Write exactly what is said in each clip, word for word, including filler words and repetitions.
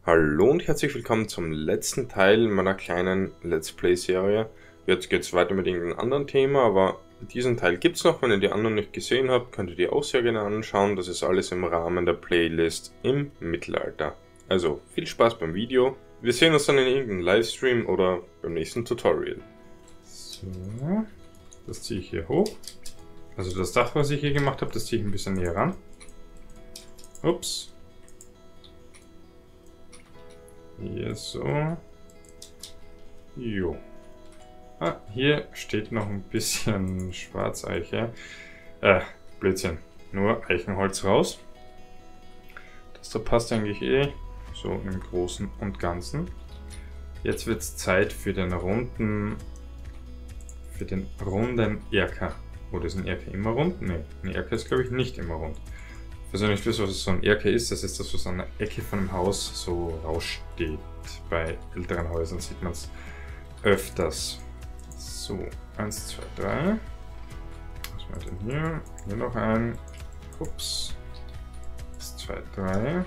Hallo und herzlich willkommen zum letzten Teil meiner kleinen Let's Play-Serie. Jetzt geht es weiter mit irgendeinem anderen Thema, aber diesen Teil gibt es noch. Wenn ihr die anderen nicht gesehen habt, könnt ihr die auch sehr gerne anschauen. Das ist alles im Rahmen der Playlist im Mittelalter. Also viel Spaß beim Video. Wir sehen uns dann in irgendeinem Livestream oder beim nächsten Tutorial. So, das ziehe ich hier hoch. Also das Dach, was ich hier gemacht habe, das ziehe ich ein bisschen näher ran. Ups. Hier so. Jo. Ah, hier steht noch ein bisschen Schwarzeiche. Äh, Blödsinn. Nur Eichenholz raus. Das da passt eigentlich eh so im Großen und Ganzen. Jetzt wird es Zeit für den runden für den runden Erker. Oder ist ein Erker immer rund? Ne, ein Erker ist glaube ich nicht immer rund. Ich weiß nicht, was so ein Erker ist. Das ist das, was an der Ecke von einem Haus so raussteht. Bei älteren Häusern sieht man es öfters. So, eins, zwei, drei. Was war denn hier? Hier noch ein. Ups. eins, zwei, drei.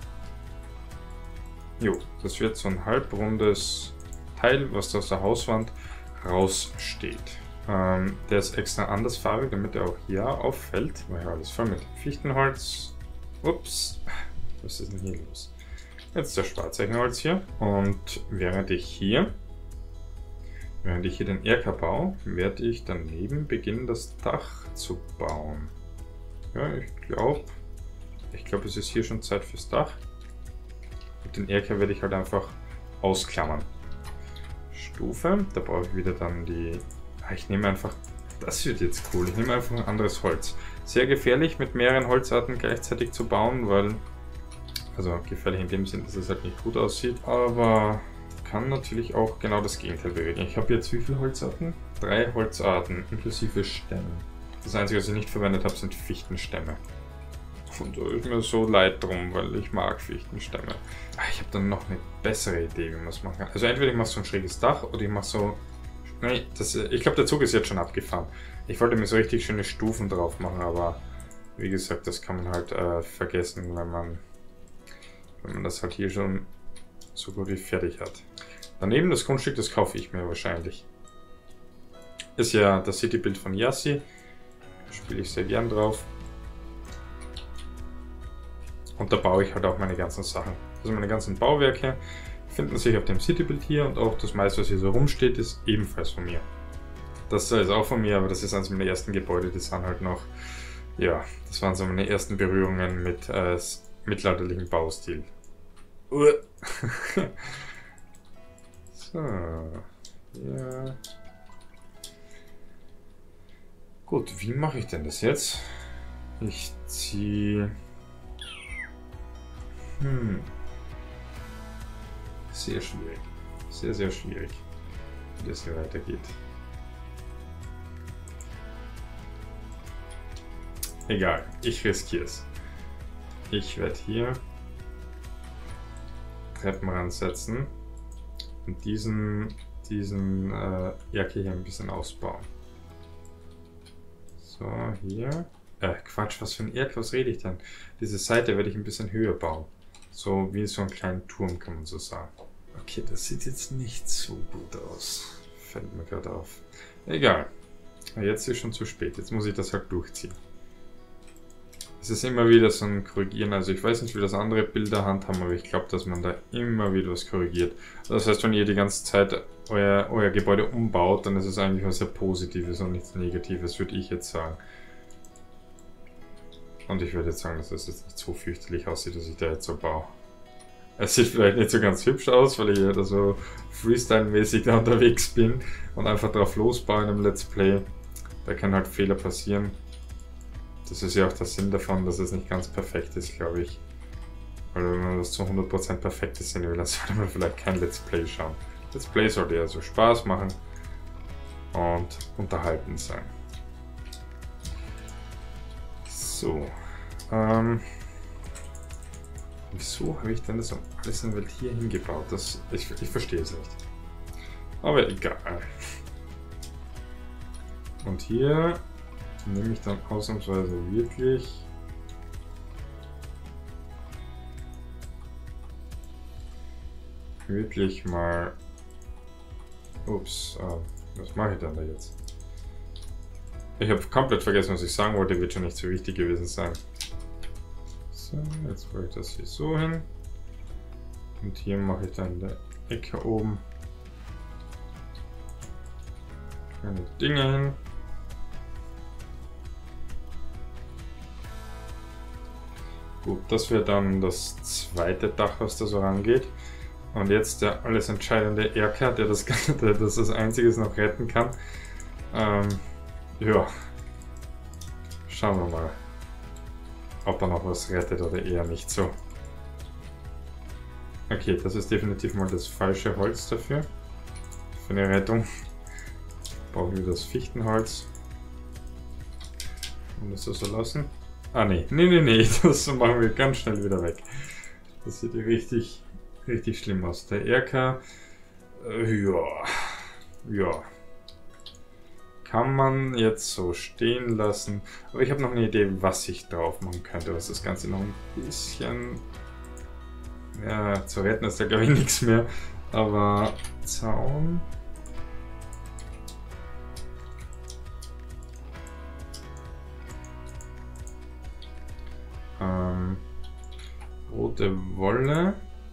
Jo, das wird so ein halbrundes Teil, was aus der Hauswand raussteht. Ähm, der ist extra andersfarbig, damit er auch hier auffällt. War ja alles voll mit Fichtenholz. Ups, was ist denn hier los? Jetzt das Schwarzeichenholz hier. Und während ich hier, während ich hier den Erker baue, werde ich daneben beginnen, das Dach zu bauen. Ja, ich glaube, ich glaube, es ist hier schon Zeit fürs Dach. Und den Erker werde ich halt einfach ausklammern. Stufe, da brauche ich wieder dann die. Ich nehme einfach, das wird jetzt cool, ich nehme einfach ein anderes Holz. Sehr gefährlich mit mehreren Holzarten gleichzeitig zu bauen, weil, also gefährlich in dem Sinn, dass es halt nicht gut aussieht, aber kann natürlich auch genau das Gegenteil bewirken. Ich habe jetzt wie viele Holzarten? Drei Holzarten, inklusive Stämme. Das Einzige, was ich nicht verwendet habe, sind Fichtenstämme. Und da ist mir so leid drum, weil ich mag Fichtenstämme. Ich habe dann noch eine bessere Idee, wie man es machen kann. Also entweder ich mache so ein schräges Dach oder ich mache so. Nee, das, ich glaube, der Zug ist jetzt schon abgefahren. Ich wollte mir so richtig schöne Stufen drauf machen, aber wie gesagt, das kann man halt äh, vergessen, wenn man, wenn man das halt hier schon so gut wie fertig hat. Daneben das Grundstück, das kaufe ich mir wahrscheinlich. Ist ja das Citybild von Yassi. Spiele ich sehr gern drauf. Und da baue ich halt auch meine ganzen Sachen. Also meine ganzen Bauwerke finden sich auf dem Citybild hier und auch das meiste, was hier so rumsteht, ist ebenfalls von mir. Das ist auch von mir, aber das ist eines meiner ersten Gebäude, die sind halt noch, ja, das waren so meine ersten Berührungen mit äh, mittelalterlichem Baustil. Uh. So, ja. Gut, wie mache ich denn das jetzt? Ich ziehe. Hm. Sehr schwierig. Sehr, sehr schwierig, wie das hier weitergeht. Egal, ich riskiere es. Ich werde hier Treppen ransetzen und diesen, diesen äh, Erker hier ein bisschen ausbauen. So, hier. Äh, Quatsch, was für ein Erker, was rede ich denn? Diese Seite werde ich ein bisschen höher bauen. So wie so einen kleinen Turm, kann man so sagen. Okay, das sieht jetzt nicht so gut aus. Fällt mir gerade auf. Egal. Jetzt ist schon zu spät. Jetzt muss ich das halt durchziehen. Es ist immer wieder so ein Korrigieren. Also ich weiß nicht, wie das andere Bilder handhaben, aber ich glaube, dass man da immer wieder was korrigiert. Das heißt, wenn ihr die ganze Zeit euer, euer Gebäude umbaut, dann ist es eigentlich was sehr Positives und nichts Negatives, würde ich jetzt sagen. Und ich würde jetzt sagen, dass das jetzt nicht so fürchterlich aussieht, dass ich da jetzt so baue. Es sieht vielleicht nicht so ganz hübsch aus, weil ich ja da so Freestyle-mäßig da unterwegs bin und einfach drauf losbaue in einem Let's Play. Da können halt Fehler passieren. Das ist ja auch der Sinn davon, dass es nicht ganz perfekt ist, glaube ich. Weil wenn man das zu hundert Prozent perfektes sehen will, dann sollte man vielleicht kein Let's Play schauen. Let's Play sollte ja so Spaß machen und unterhaltend sein. So. Ähm, wieso habe ich denn das alles in der Welt hier hingebaut? Das, ich, ich verstehe es nicht. Aber egal. Und hier nehme ich dann ausnahmsweise wirklich wirklich mal... Ups, äh, was mache ich denn da jetzt? Ich habe komplett vergessen, was ich sagen wollte, wird schon nicht so wichtig gewesen sein. So, jetzt mache ich das hier so hin. Und hier mache ich dann in der Ecke oben kleine Dinge hin. Gut, das wäre dann das zweite Dach, was da so rangeht. Und jetzt der alles entscheidende Erker, der das, der das, das Einzige noch retten kann. Ähm, ja, schauen wir mal, ob er noch was rettet oder eher nicht so. Okay, das ist definitiv mal das falsche Holz dafür. Für eine Rettung. Brauchen wir das Fichtenholz. Und das so lassen. Ah nee, nee, nee, nee, das machen wir ganz schnell wieder weg. Das sieht richtig, richtig schlimm aus. Der Erker, äh, ja, ja. Kann man jetzt so stehen lassen. Aber ich habe noch eine Idee, was ich drauf machen könnte, was das Ganze noch ein bisschen... Ja, zu retten ist da glaube ich nichts mehr. Aber Zaun... Ähm, rote Wolle.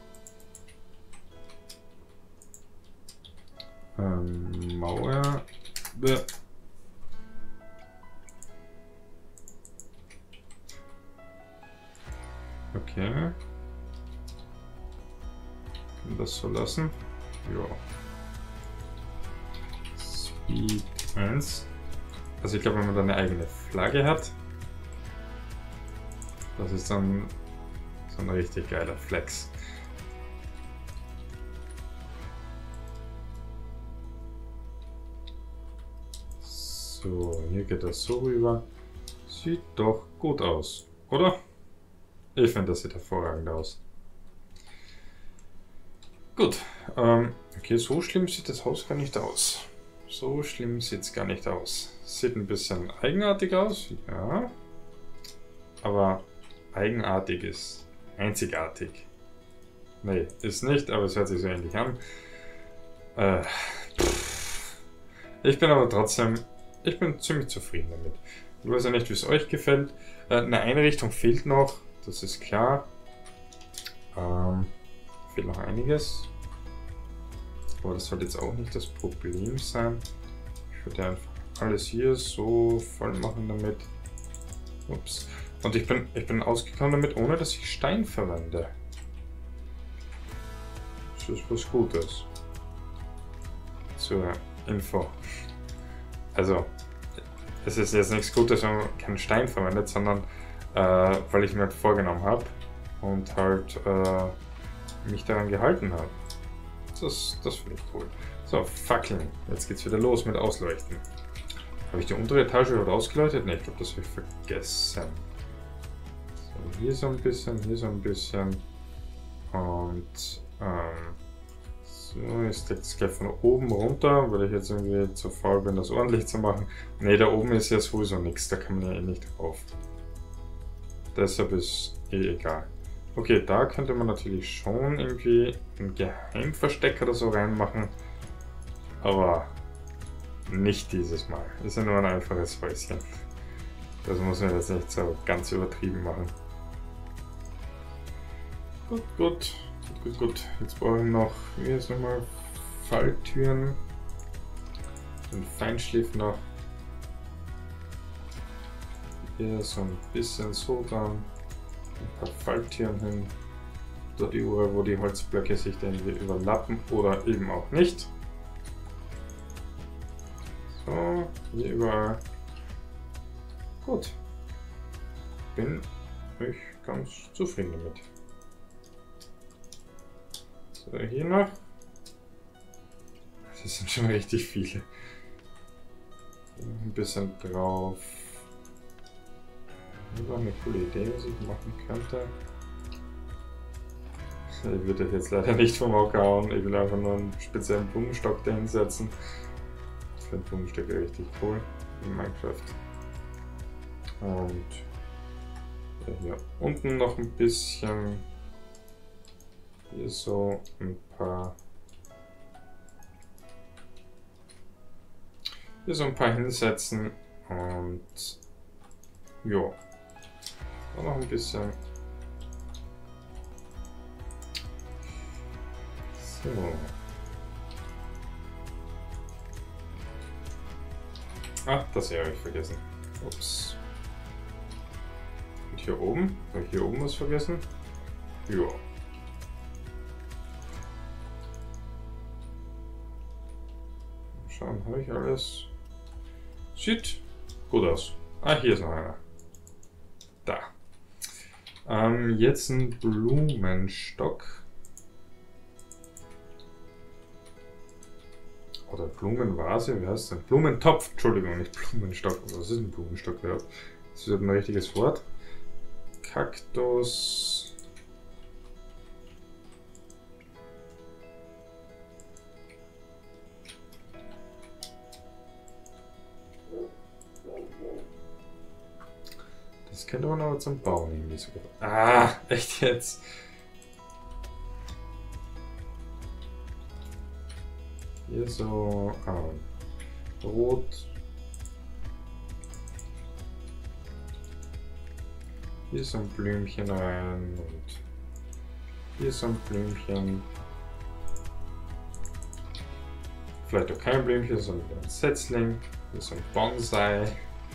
Ähm, Mauer. Bäh. Okay. Können das so lassen? Ja. Speed eins. Also ich glaube, wenn man da eine eigene Flagge hat, das ist dann so ein richtig geiler Flex. So, hier geht das so rüber. Sieht doch gut aus, oder? Ich finde, das sieht hervorragend aus. Gut, ähm, okay, so schlimm sieht das Haus gar nicht aus. So schlimm sieht es gar nicht aus. Sieht ein bisschen eigenartig aus, ja. Aber eigenartig ist einzigartig. Nee, ist nicht, aber es hört sich so ähnlich an. Äh, ich bin aber trotzdem, ich bin ziemlich zufrieden damit. Ich weiß ja nicht, wie es euch gefällt. Äh, eine Einrichtung fehlt noch, das ist klar. Ähm, fehlt noch einiges. Aber das sollte jetzt auch nicht das Problem sein. Ich würde einfach alles hier so voll machen damit. Ups. Und ich bin, ich bin ausgekommen damit, ohne dass ich Stein verwende. Das ist was Gutes. Zur Info. Also, es ist jetzt nichts Gutes, wenn man keinen Stein verwendet, sondern äh, weil ich mir halt vorgenommen habe und halt äh, mich daran gehalten habe. Das, das finde ich cool. So, Fackeln. Jetzt geht's wieder los mit Ausleuchten. Habe ich die untere Etage überhaupt ausgeleuchtet? Ne, ich glaube, das habe ich vergessen. So, hier so ein bisschen, hier so ein bisschen. Und ähm, so, jetzt deckt es gleich von oben runter, weil ich jetzt irgendwie zu faul bin, das ordentlich zu machen. Ne, da oben ist ja sowieso nichts, da kann man ja eh nicht drauf. Deshalb ist eh egal. Okay, da könnte man natürlich schon irgendwie einen Geheimversteck oder so reinmachen, aber nicht dieses Mal. Ist ja nur ein einfaches Häuschen. Das muss man jetzt nicht so ganz übertrieben machen. Gut, gut, gut, gut, gut. Jetzt brauchen wir noch, wie jetzt nochmal, Falltüren. Den Feinschliff noch. Hier so ein bisschen so dann. Ein paar Falltüren hin. Dort überall, wo die Holzblöcke sich dann überlappen oder eben auch nicht. So, hier überall. Gut. Bin ich ganz zufrieden damit. So, hier noch. Das sind schon richtig viele. Ein bisschen drauf. Das war eine coole Idee, was ich machen könnte. Ich würde jetzt leider nicht vom Hocker hauen. Ich will einfach nur einen speziellen Blumenstock da hinsetzen. Ich finde Blumenstöcke richtig cool in Minecraft. Und hier unten noch ein bisschen. Hier so ein paar. Hier so ein paar hinsetzen und ja, dann noch ein bisschen. So. Ach, das hier habe ich vergessen. Ups. Und hier oben? Habe ich hier oben was vergessen? Ja. Schauen, habe ich alles. Sieht gut aus. Ah, hier ist noch einer. Da. Ähm, jetzt ein Blumenstock. Oder Blumenvase, wie heißt das? Blumentopf, Entschuldigung, nicht Blumenstock. Was ist ein Blumenstock? Ja. Das ist ein richtiges Wort. Kaktus. Das könnte man aber zum Bauen irgendwie sogar. Ah, echt jetzt? Hier so ah, rot. Hier so ein Blümchen rein und hier so ein Blümchen. Vielleicht auch kein Blümchen, sondern ein Setzling. Hier so ein Bonsai.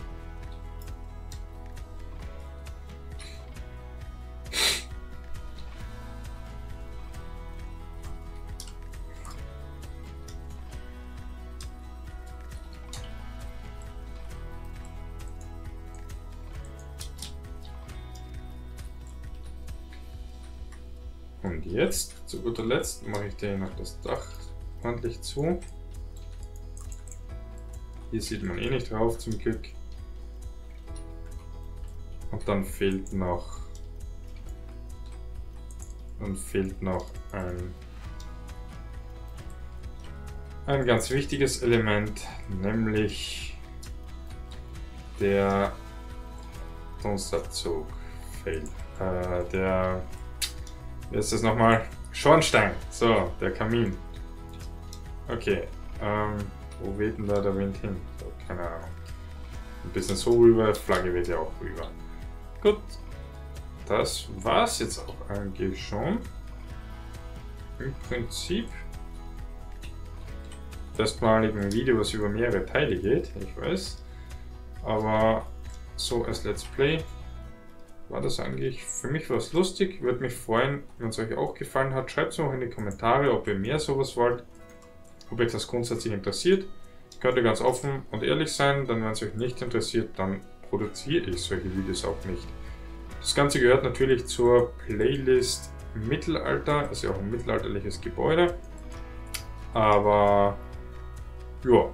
Und jetzt, zu guter Letzt, mache ich dir noch das Dach ordentlich zu. Hier sieht man eh nicht drauf, zum Glück. Und dann fehlt noch, dann fehlt noch ein, ein ganz wichtiges Element, nämlich der Dunstabzug fehlt. Äh, der Wie ist das nochmal? Schornstein. So, der Kamin. Okay. Ähm, wo weht denn da der Wind hin? So, keine Ahnung. Ein bisschen so rüber, Flagge weht ja auch rüber. Gut. Das war's jetzt auch eigentlich schon. Im Prinzip. Erstmalig ein Video, was über mehrere Teile geht, ich weiß. Aber so als Let's Play war das eigentlich, für mich war es lustig, würde mich freuen, wenn es euch auch gefallen hat. Schreibt es noch in die Kommentare, ob ihr mehr sowas wollt, ob euch das grundsätzlich interessiert. Könnt ihr ganz offen und ehrlich sein, denn wenn es euch nicht interessiert, dann produziere ich solche Videos auch nicht. Das Ganze gehört natürlich zur Playlist Mittelalter, ist ja auch ein mittelalterliches Gebäude, aber ja,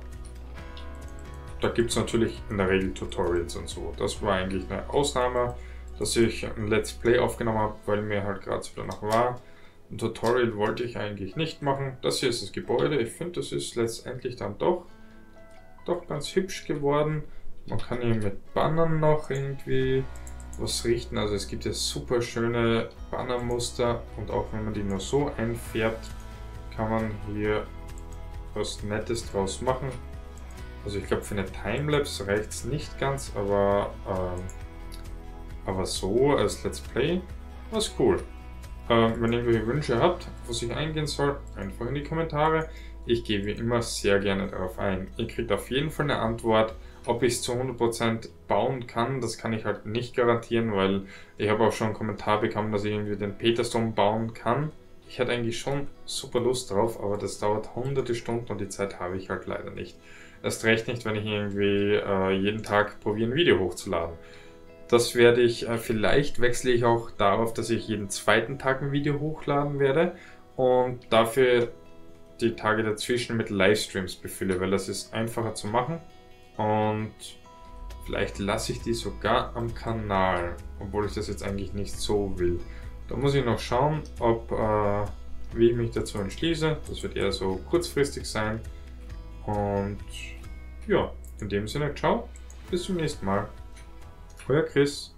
da gibt es natürlich in der Regel Tutorials und so. Das war eigentlich eine Ausnahme, dass ich ein Let's Play aufgenommen habe, weil mir halt gerade so danach war. Ein Tutorial wollte ich eigentlich nicht machen. Das hier ist das Gebäude. Ich finde, das ist letztendlich dann doch, doch ganz hübsch geworden. Man kann hier mit Bannern noch irgendwie was richten. Also es gibt ja super schöne Bannermuster und auch wenn man die nur so einfärbt, kann man hier was Nettes draus machen. Also ich glaube, für eine Timelapse reicht es nicht ganz, aber ähm, Aber so als Let's Play war es cool. Ähm, wenn ihr irgendwelche Wünsche habt, was ich eingehen soll, einfach in die Kommentare. Ich gehe wie immer sehr gerne darauf ein. Ihr kriegt auf jeden Fall eine Antwort. Ob ich es zu hundert Prozent bauen kann, das kann ich halt nicht garantieren, weil ich habe auch schon einen Kommentar bekommen, dass ich irgendwie den Petersdom bauen kann. Ich hätte eigentlich schon super Lust drauf, aber das dauert hunderte Stunden und die Zeit habe ich halt leider nicht. Erst recht nicht, wenn ich irgendwie äh, jeden Tag probiere, ein Video hochzuladen. Das werde ich, äh, vielleicht wechsle ich auch darauf, dass ich jeden zweiten Tag ein Video hochladen werde und dafür die Tage dazwischen mit Livestreams befülle, weil das ist einfacher zu machen und vielleicht lasse ich die sogar am Kanal, obwohl ich das jetzt eigentlich nicht so will. Da muss ich noch schauen, ob, äh, wie ich mich dazu entschließe. Das wird eher so kurzfristig sein und ja, in dem Sinne, ciao, bis zum nächsten Mal. Euer Chris.